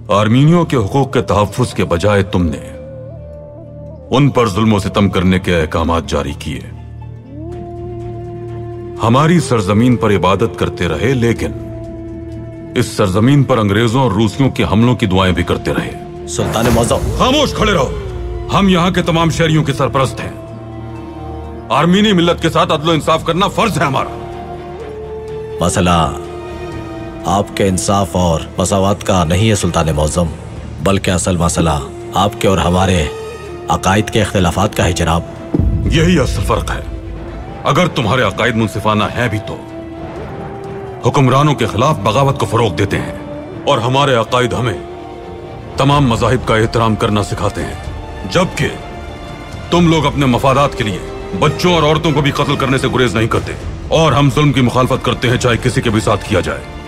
आर्मीनियों के हुकूक के तहफ्फुज़ के बजाय तुमने उन पर जुल्म और सितम करने के अहकामात जारी किए। हमारी सरजमीन पर इबादत करते रहे, लेकिन इस सरजमीन पर अंग्रेजों और रूसियों के हमलों की दुआएं भी करते रहे। सुल्तान मौज़म, खामोश खड़े रहो। हम यहाँ के तमाम शहरियों के सरपरस्त हैं। आर्मीनी मिल्लत के साथ अदल इंसाफ करना फर्ज है हमारा। मसला आपके इंसाफ और मसावत का नहीं है सुल्तान मौज़म, बल्कि असल मसला आपके और हमारे अकायद के इख्तिलाफात का है जनाब। यही असल फर्क है। अगर तुम्हारे अकायद मुनसिफाना है भी तो हुक्मरानों के खिलाफ बगावत को फरोग देते हैं, और हमारे अकायद हमें तमाम मज़ाहिब का एहतराम करना सिखाते हैं, जबकि तुम लोग अपने मफादात के लिए बच्चों और औरतों को भी कत्ल करने से गुरेज नहीं करते, और हम जुल्म की मुखालफत करते हैं चाहे किसी के भी साथ किया जाए।